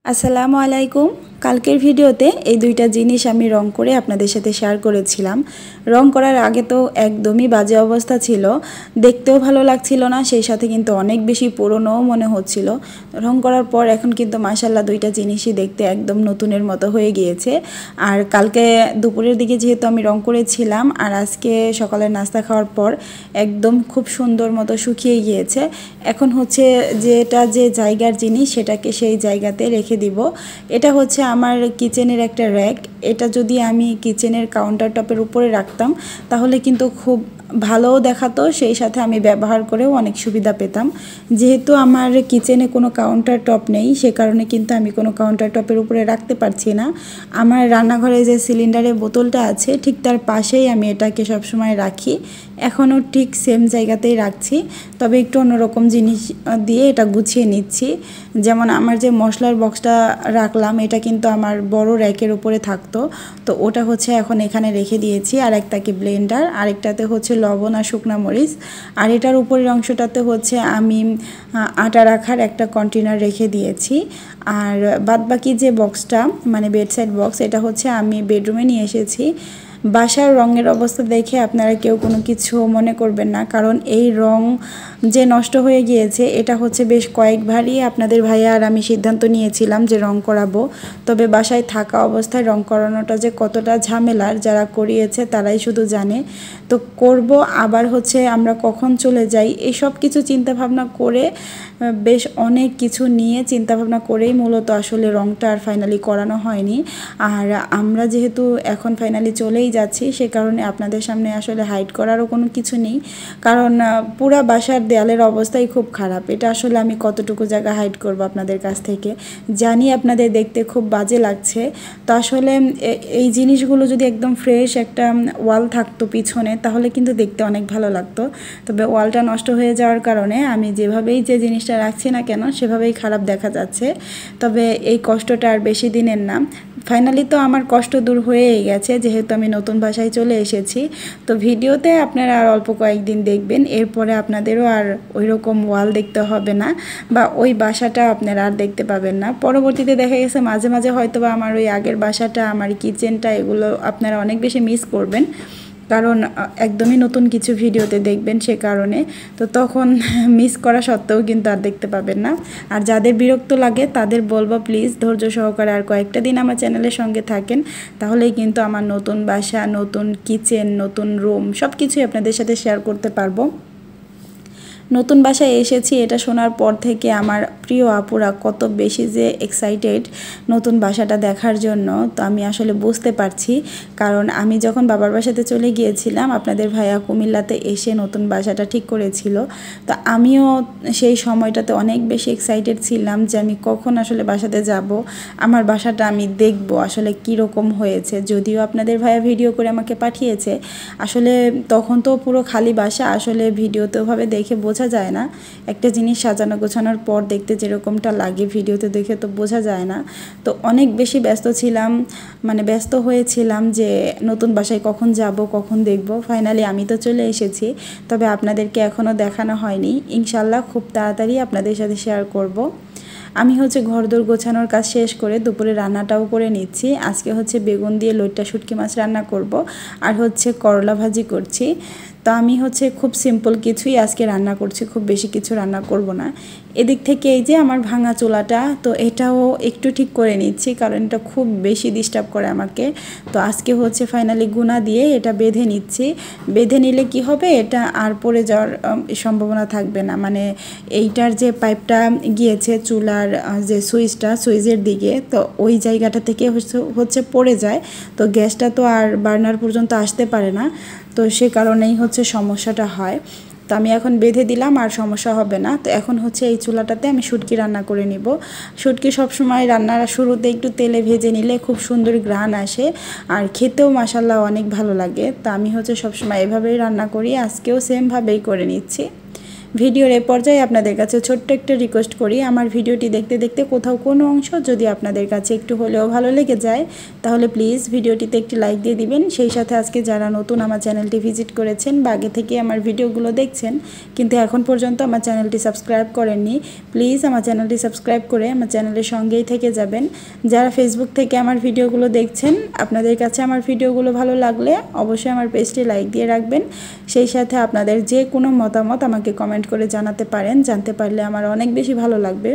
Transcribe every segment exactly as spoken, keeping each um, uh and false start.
আসসালামু আলাইকুম। কালকের ভিডিওতে এই দুইটা জিনিস আমি রং করে আপনাদের সাথে শেয়ার করেছিলাম। রং করার আগে তো একদমই বাজে অবস্থা ছিল, দেখতেও ভালো লাগছিল না, সেই সাথে কিন্তু অনেক বেশি পুরনোও মনে হচ্ছিল। রং করার পর এখন কিন্তু মাশাআল্লাহ দুইটা জিনিসই দেখতে একদম নতুনের মতো হয়ে গিয়েছে। আর কালকে দুপুরের দিকে যেহেতু আমি রং করেছিলাম আর আজকে সকালে নাস্তা খাওয়ার পর একদম খুব সুন্দর মতো শুকিয়ে গিয়েছে। এখন হচ্ছে যেটা যে জায়গার জিনিস সেটাকে সেই জায়গাতে রেখে দিব। এটা হচ্ছে আমার কিচেনের একটা র্যাক। এটা যদি আমি কিচেনের কাউন্টার টপের উপরে রাখতাম তাহলে কিন্তু খুব ভালোও দেখাতো, সেই সাথে আমি ব্যবহার করেও অনেক সুবিধা পেতাম। যেহেতু আমার কিচেনে কোনো কাউন্টার টপ নেই সে কারণে কিন্তু আমি কোনো কাউন্টার টপের উপরে রাখতে পারছি না। আমার রান্নাঘরে যে সিলিন্ডারের বোতলটা আছে ঠিক তার পাশেই আমি এটাকে সবসময় রাখি। এখনও ঠিক সেম জায়গাতেই রাখছি, তবে একটু অন্যরকম জিনিস দিয়ে এটা গুছিয়ে নিচ্ছি। যেমন আমার যে মশলার বক্সটা রাখলাম এটা কিন্তু আমার বড় র্যাকের উপরে থাকতো, তো ওটা হচ্ছে এখন এখানে রেখে দিয়েছি। আর একটাকে ব্লেন্ডার, আরেকটাতে হচ্ছে লবণ আর শুকনা মরিচ, আর এটার উপরের অংশটাতে হচ্ছে আমি আটা রাখার একটা কন্টেনার রেখে দিয়েছি। আর বাদবাকি যে বক্সটা মানে বেডসাইড বক্স এটা হচ্ছে আমি বেডরুমে নিয়ে এসেছি। বাসার রঙের অবস্থা দেখে আপনারা কেউ কোনো কিছু মনে করবেন না, কারণ এই রং যে নষ্ট হয়ে গিয়েছে এটা হচ্ছে বেশ কয়েকবারই আপনাদের ভাইয়া আর আমি সিদ্ধান্ত নিয়েছিলাম যে রং করাবো। তবে বাসায় থাকা অবস্থায় রং করানোটা যে কতটা ঝামেলার যারা করিয়েছে তারাই শুধু জানে। তো করব আবার হচ্ছে আমরা কখন চলে যাই এই সব কিছু চিন্তাভাবনা করে বেশ অনেক কিছু নিয়ে চিন্তাভাবনা করেই মূলত আসলে রংটা আর ফাইনালি করানো হয়নি। আর আমরা যেহেতু এখন ফাইনালি চলেই যাচ্ছি সে কারণে আপনাদের সামনে আসলে হাইড করারও কোনো কিছু নেই, কারণ পুরা বাসার দেয়ালের অবস্থাই খুব খারাপ। এটা আসলে আমি কতটুকু জায়গা হাইড করব আপনাদের কাছ থেকে, জানি আপনাদের দেখতে খুব বাজে লাগছে। তো আসলে এই জিনিসগুলো যদি একদম ফ্রেশ একটা ওয়াল থাকতো পিছনে তাহলে কিন্তু দেখতে অনেক ভালো লাগতো। তবে ওয়ালটা নষ্ট হয়ে যাওয়ার কারণে আমি যেভাবেই যে জিনিসটা রাখছি না কেন সেভাবেই খারাপ দেখা যাচ্ছে। তবে এই কষ্টটা আর বেশি দিনের না, ফাইনালি তো আমার কষ্ট দূর হয়েই গেছে যেহেতু আমি নতুন বাসায় চলে এসেছি। তো ভিডিওতে আপনারা আর অল্প কয়েকদিন দেখবেন, এরপরে আপনাদেরও আর ওই রকম ওয়াল দেখতে হবে না বা ওই বাসাটা আপনারা আর দেখতে পাবেন না। পরবর্তীতে দেখা গেছে মাঝে মাঝে হয়তো বা আমার ওই আগের বাসাটা আমার কিচেনটা এগুলো আপনারা অনেক বেশি মিস করবেন, কারণ একদমই নতুন কিছু ভিডিওতে দেখবেন সে কারণে। তো তখন মিস করা সত্ত্বেও কিন্তু আর দেখতে পাবেন না। আর যাদের বিরক্ত লাগে তাদের বলবো প্লিজ ধৈর্য সহকারে আর কয়েকটা দিন আমার চ্যানেলের সঙ্গে থাকেন, তাহলেই কিন্তু আমার নতুন বাসা, নতুন কিচেন, নতুন রুম সব কিছুই আপনাদের সাথে শেয়ার করতে পারবো। নতুন বাসায় এসেছি এটা শোনার পর থেকে আমার প্রিয় আপুরা কত বেশি যে এক্সাইটেড নতুন বাসাটা দেখার জন্য, তো আমি আসলে বুঝতে পারছি। কারণ আমি যখন বাবার বাসাতে চলে গিয়েছিলাম আপনাদের ভাইয়া কুমিল্লাতে এসে নতুন বাসাটা ঠিক করেছিল, তো আমিও সেই সময়টাতে অনেক বেশি এক্সাইটেড ছিলাম যে আমি কখন আসলে বাসাতে যাব, আমার বাসাটা আমি দেখব আসলে কীরকম হয়েছে। যদিও আপনাদের ভাইয়া ভিডিও করে আমাকে পাঠিয়েছে, আসলে তখন তো পুরো খালি বাসা, আসলে ভিডিওতেভাবে দেখে বোঝা যায় না। একটা জিনিস সাজানো গোছানোর পর দেখতে যেরকমটা লাগে ভিডিওতে দেখে তো বোঝা যায় না। তো অনেক বেশি ব্যস্ত ছিলাম, মানে ব্যস্ত হয়েছিলাম যে নতুন বাসায় কখন যাব কখন দেখব। ফাইনালি আমি তো চলে এসেছি, তবে আপনাদেরকে এখনও দেখানো হয়নি। ইনশাল্লাহ খুব তাড়াতাড়ি আপনাদের সাথে শেয়ার করব। আমি হচ্ছে ঘরদোর গোছানোর কাজ শেষ করে দুপুরে রান্নাটাও করে নিচ্ছি। আজকে হচ্ছে বেগুন দিয়ে লইট্টা শুটকি মাছ রান্না করব আর হচ্ছে করলা ভাজি করছি। তো আমি হচ্ছে খুব সিম্পল কিছুই আজকে রান্না করছি, খুব বেশি কিছু রান্না করব না। এদিক থেকে এই যে আমার ভাঙা চুলাটা, তো এটাও একটু ঠিক করে নিচ্ছি কারণ এটা খুব বেশি ডিস্টার্ব করে আমাকে। তো আজকে হচ্ছে ফাইনালি গুনা দিয়ে এটা বেঁধে নিচ্ছি। বেঁধে নিলে কি হবে, এটা আর পড়ে যাওয়ার সম্ভাবনা থাকবে না। মানে এইটার যে পাইপটা গিয়েছে চুলার যে সুইচটা সুইচের দিকে, তো ওই জায়গাটা থেকে হচ্ছে পড়ে যায়, তো গ্যাসটা তো আর বার্নার পর্যন্ত আসতে পারে না, তো সে কারণেই হচ্ছে সমস্যাটা হয়। তো আমি এখন বেঁধে দিলাম আর সমস্যা হবে না। তো এখন হচ্ছে এই চুলাটাতে আমি শুটকি রান্না করে নিব। শুটকি সবসময় রান্নার শুরুতে একটু তেলে ভেজে নিলে খুব সুন্দর ঘ্রাণ আসে আর খেতেও মাশাআল্লাহ অনেক ভালো লাগে। তো আমি হচ্ছে সবসময় এভাবেই রান্না করি, আজকেও সেমভাবেই করে নিচ্ছি। ভিডিওর এই পর্যায়ে আপনাদের কাছে ছোট্ট একটা রিকোয়েস্ট করি, আমার ভিডিওটি দেখতে দেখতে কোথাও কোনো অংশ যদি আপনাদের কাছে একটু হলেও ভালো লেগে যায় তাহলে প্লিজ ভিডিওটিতে একটি লাইক দিয়ে দিবেন। সেই সাথে আজকে যারা নতুন আমার চ্যানেলটি ভিজিট করেছেন বা আগে থেকে আমার ভিডিওগুলো দেখছেন কিন্তু এখন পর্যন্ত আমার চ্যানেলটি সাবস্ক্রাইব করেননি, প্লিজ আমার চ্যানেলটি সাবস্ক্রাইব করে আমার চ্যানেলের সঙ্গেই থেকে যাবেন। যারা ফেসবুক থেকে আমার ভিডিওগুলো দেখছেন আপনাদের কাছে আমার ভিডিওগুলো ভালো লাগলে অবশ্যই আমার পেজটি লাইক দিয়ে রাখবেন। সেই সাথে আপনাদের যে কোনো মতামত আমাকে কমেন্ট করে জানাতে পারেন, জানতে পারলে আমার অনেক বেশি ভালো লাগবে।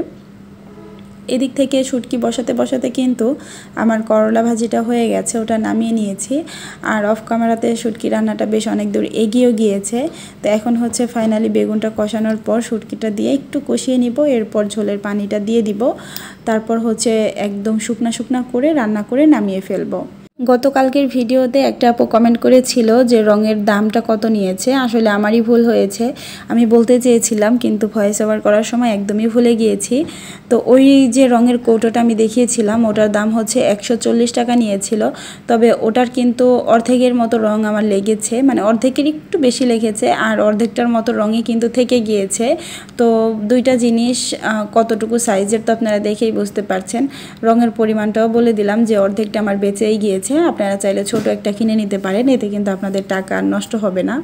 এদিক থেকে শুটকি বসাতে বসাতে কিন্তু আমার করলা ভাজিটা হয়ে গেছে, ওটা নামিয়ে নিয়েছি। আর অফ ক্যামেরাতে শুটকি রান্নাটা বেশ অনেক দূর এগিয়েও গিয়েছে। তো এখন হচ্ছে ফাইনালি বেগুনটা কষানোর পর শুটকিটা দিয়ে একটু কষিয়ে নিব, এরপর ঝোলের পানিটা দিয়ে দিব, তারপর হচ্ছে একদম শুকনা শুকনা করে রান্না করে নামিয়ে ফেলবো। গতকালকের ভিডিওতে একটা আপু কমেন্ট করেছিল যে রঙের দামটা কত নিয়েছে, আসলে আমারই ভুল হয়েছে, আমি বলতে চেয়েছিলাম কিন্তু ভয়েস ওভার করার সময় একদমই ভুলে গিয়েছি। তো ওই যে রঙের কৌটোটা আমি দেখিয়েছিলাম ওটার দাম হচ্ছে একশো চল্লিশ টাকা নিয়েছিল, তবে ওটার কিন্তু অর্ধেকের মতো রং আমার লেগেছে, মানে অর্ধেকের একটু বেশি লেগেছে আর অর্ধেকটার মতো রঙই কিন্তু থেকে গিয়েছে। তো দুইটা জিনিস কতটুকু সাইজের তো আপনারা দেখেই বুঝতে পারছেন। রঙের পরিমাণটাও বলে দিলাম যে অর্ধেকটা আমার বেঁচেই গিয়েছে, আপনারা চাইলে ছোট একটা কিনে নিতে পারেন, এতে কিন্তু আপনাদের টাকা নষ্ট হবে না।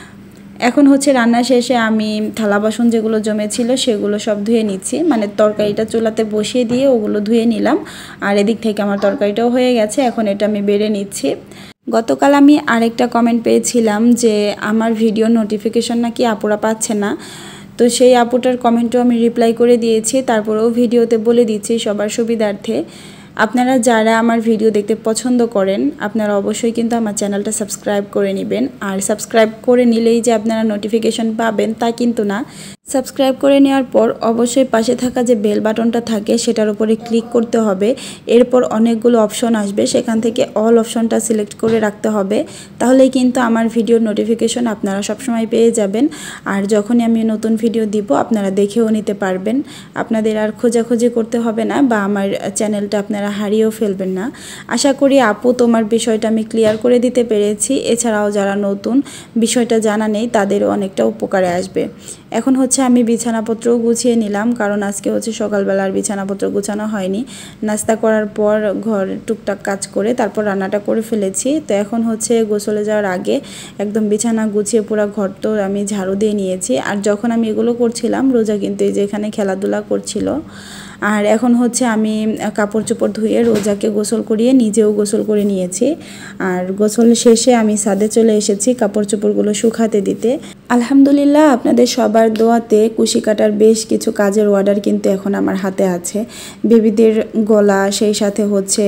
এখন হচ্ছে রান্না শেষে আমি থালা বাসন যেগুলো জমেছিল সেগুলো সব ধুয়ে নিচ্ছি, মানে তরকারিটা চুলাতে বসিয়ে দিয়ে ওগুলো ধুয়ে নিলাম। আর এদিক থেকে আমার তরকারিটাও হয়ে গেছে, এখন এটা আমি বেড়ে নিচ্ছি। গতকাল আমি আরেকটা কমেন্ট পেয়েছিলাম যে আমার ভিডিও নোটিফিকেশন নাকি আপুরা পাচ্ছে না, তো সেই আপুটার কমেন্টও আমি রিপ্লাই করে দিয়েছি, তারপরেও ভিডিওতে বলে দিচ্ছি সবার সুবিধার্থে। আপনারা যারা আমার ভিডিও দেখতে পছন্দ করেন আপনারা অবশ্যই কিন্তু আমার চ্যানেলটা সাবস্ক্রাইব করে নেবেন। আর সাবস্ক্রাইব করে নিলেই যে আপনারা নোটিফিকেশন পাবেন তা কিন্তু না, সাবস্ক্রাইব করে নেওয়ার পর অবশ্যই পাশে থাকা যে বেল বাটনটা থাকে সেটার উপরে ক্লিক করতে হবে, এরপর অনেকগুলো অপশন আসবে, সেখান থেকে অল অপশনটা সিলেক্ট করে রাখতে হবে, তাহলেই কিন্তু আমার ভিডিওর নোটিফিকেশন আপনারা সবসময় পেয়ে যাবেন। আর যখনই আমি নতুন ভিডিও দিব আপনারা দেখেও নিতে পারবেন, আপনাদের আর খোঁজাখুঁজি করতে হবে না বা আমার চ্যানেলটা আপনারা হারিয়েও ফেলবেন না। আশা করি আপু তোমার বিষয়টা আমি ক্লিয়ার করে দিতে পেরেছি, এছাড়াও যারা নতুন বিষয়টা জানা নেই তাদেরও অনেকটা উপকারে আসবে। এখন হচ্ছে আমি বিছানাপত্রও গুছিয়ে নিলাম, কারণ আজকে হচ্ছে সকালবেলার বিছানাপত্র গুছানো হয়নি, নাস্তা করার পর ঘর টুকটাক কাজ করে তারপর রান্নাটা করে ফেলেছি। তো এখন হচ্ছে গোসলে যাওয়ার আগে একদম বিছানা গুছিয়ে পুরো ঘর তো আমি ঝাড়ু দিয়ে নিয়েছি। আর যখন আমি এগুলো করছিলাম রোজা কিন্তু এই যে এখানে খেলাধুলা করছিল। আর এখন হচ্ছে আমি কাপড় চোপড় ধুয়ে রোজাকে গোসল করিয়ে নিজেও গোসল করে নিয়েছি। আর গোসল শেষে আমি ছাদে চলে এসেছি কাপড় চোপড়গুলো শুকাতে দিতে। আলহামদুলিল্লাহ আপনাদের সবার দোয়াতে কুশি কাটার বেশ কিছু কাজের অর্ডার কিন্তু এখন আমার হাতে আছে। বেবিদের গলা, সেই সাথে হচ্ছে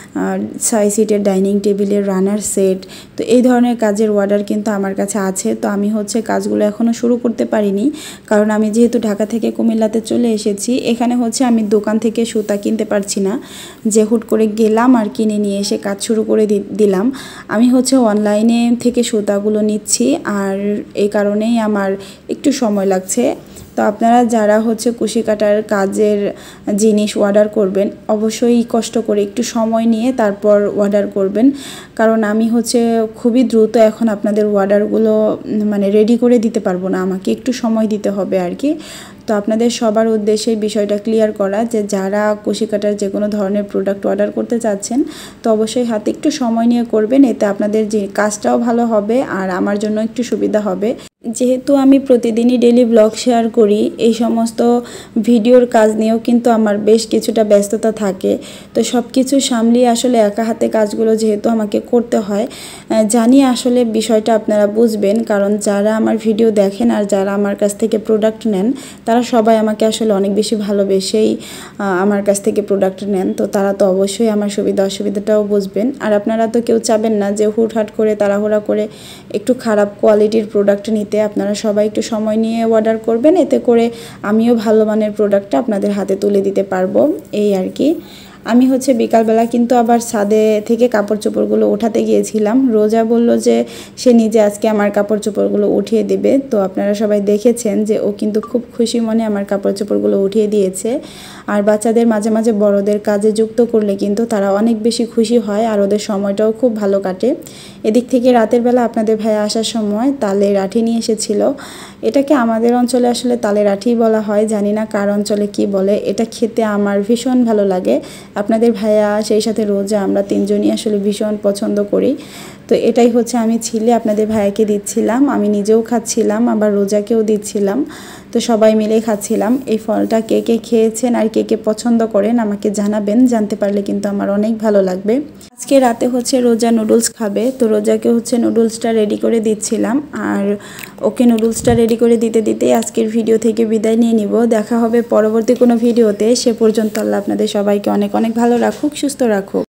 ছয় সিটের ডাইনিং টেবিলের রানার সেট, তো এই ধরনের কাজের অর্ডার কিন্তু আমার কাছে আছে। তো আমি হচ্ছে কাজগুলো এখনও শুরু করতে পারিনি, কারণ আমি যেহেতু ঢাকা থেকে কুমিল্লাতে চলে এসেছি, এখানে হচ্ছে আমি দোকান থেকে সুতা কিনতে পারছি না যে হুট করে গেলাম আর কিনে নিয়ে এসে কাজ শুরু করে দিলাম। আমি হচ্ছে অনলাইনে থেকে সুতাগুলো নিচ্ছি, আর এই কারণেই আমার একটু সময় লাগছে। তো আপনারা যারা হচ্ছে কুশি কাটার কাজের জিনিস অর্ডার করবেন অবশ্যই কষ্ট করে একটু সময় নিয়ে তারপর অর্ডার করবেন, কারণ আমি হচ্ছে খুবই দ্রুত এখন আপনাদের অর্ডারগুলো মানে রেডি করে দিতে পারবো না, আমাকে একটু সময় দিতে হবে আর কি। তো আপনাদের সবার উদ্দেশ্যে বিষয়টা ক্লিয়ার করা যে যারা কুশি কাটার যে কোনো ধরনের প্রোডাক্ট অর্ডার করতে চাচ্ছেন তো অবশ্যই হাতে একটু সময় নিয়ে করবেন, এতে আপনাদের যে কাজটাও ভালো হবে আর আমার জন্য একটু সুবিধা হবে। যেহেতু আমি প্রতিদিনই ডেইলি ব্লগ শেয়ার করি, এই সমস্ত ভিডিওর কাজ নিয়েও কিন্তু আমার বেশ কিছুটা ব্যস্ততা থাকে। তো সব কিছু সামলিয়ে আসলে একা হাতে কাজগুলো যেহেতু আমাকে করতে হয়, জানি আসলে বিষয়টা আপনারা বুঝবেন, কারণ যারা আমার ভিডিও দেখেন আর যারা আমার কাছ থেকে প্রোডাক্ট নেন তারা সবাই আমাকে আসলে অনেক বেশি ভালোবেসেই আমার কাছ থেকে প্রোডাক্ট নেন। তো তারা তো অবশ্যই আমার সুবিধা অসুবিধাটাও বুঝবেন। আর আপনারা তো কেউ চাবেন না যে হুটহাট করে তাড়াহুড়া করে একটু খারাপ কোয়ালিটির প্রোডাক্ট নিতে। আপনারা সবাই একটু সময় নিয়ে অর্ডার করবেন, এতে করে আমিও ভালো মানের প্রোডাক্টটা আপনাদের হাতে তুলে দিতে পারবো, এই আর কি। আমি হচ্ছে বিকালবেলা কিন্তু আবার ছাদে থেকে কাপড় চোপড়গুলো ওঠাতে গিয়েছিলাম। রোজা বলল যে সে নিজে আজকে আমার কাপড় চোপড়গুলো উঠিয়ে দেবে। তো আপনারা সবাই দেখেছেন যে ও কিন্তু খুব খুশি মনে আমার কাপড় চোপড়গুলো উঠিয়ে দিয়েছে। আর বাচ্চাদের মাঝে মাঝে বড়দের কাজে যুক্ত করলে কিন্তু তারা অনেক বেশি খুশি হয় আর ওদের সময়টাও খুব ভালো কাটে। এদিক থেকে রাতের বেলা আপনাদের ভাইয়া আসার সময় তালের আঠি নিয়ে এসেছিল। এটাকে আমাদের অঞ্চলে আসলে তালের আঠি বলা হয়, জানি না কার অঞ্চলে কি বলে। এটা খেতে আমার ভীষণ ভালো লাগে। আপনাদের ভাইয়া সেই সাথে রোজা আমরা তিনজনই আসলে ভীষণ পছন্দ করি। তো এটাই হচ্ছে আমি ছিলে আপনাদের ভাইয়াকে দিচ্ছিলাম, আমি নিজেও খাচ্ছিলাম, আবার রোজাকেও দিচ্ছিলাম। তো সবাই মিলে খাচ্ছিলাম। এই ফলটা কে কে খেয়েছেন আর কে কে পছন্দ করেন আমাকে জানাবেন, জানতে পারলে কিন্তু আমার অনেক ভালো লাগবে। আজকে রাতে হচ্ছে রোজা নুডলস খাবে, তো রোজাকে হচ্ছে নুডলসটা রেডি করে দিচ্ছিলাম। আর ওকে নুডলসটা রেডি করে দিতে দিতে আজকের ভিডিও থেকে বিদায় নিয়ে নিব। দেখা হবে পরবর্তী কোনো ভিডিওতে। সে পর্যন্ত আল্লাহ আপনাদের সবাইকে অনেক অনেক ভালো রাখুক, সুস্থ রাখুক।